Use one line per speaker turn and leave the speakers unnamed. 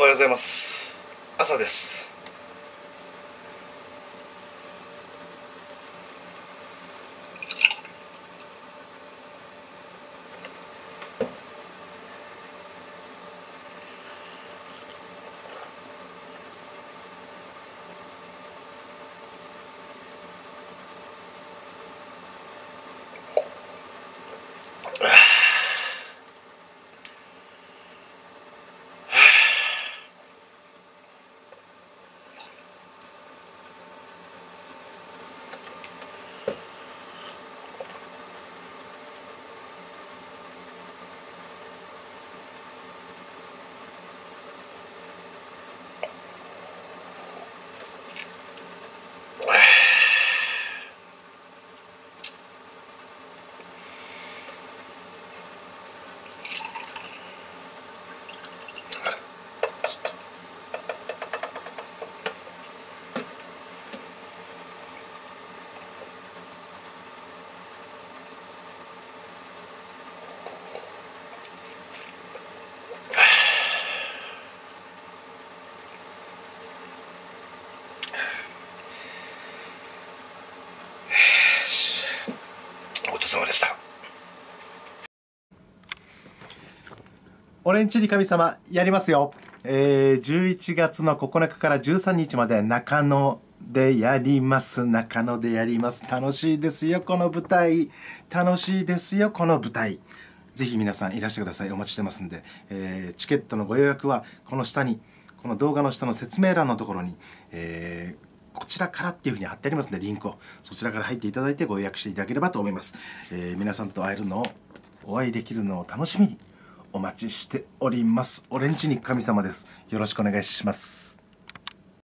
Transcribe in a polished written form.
おはようございます。朝です。ごちそうさまでした。
オレンジリ神様やりますよ。11月の9日から13日まで中野でやります。中野でやります。楽しいですよ、この舞台。楽しいですよ、この舞台。ぜひ皆さんいらしてください。お待ちしてますんで。チケットのご予約はこの下に、この動画の下の説明欄のところに、こちらからっていうふうに貼ってありますので、リンクをそちらから入っていただいてご予約していただければと思います。皆さんと会えるのを、お会いできるのを楽しみにお待ちしております。オレンジに神様です。よろしくお願いします。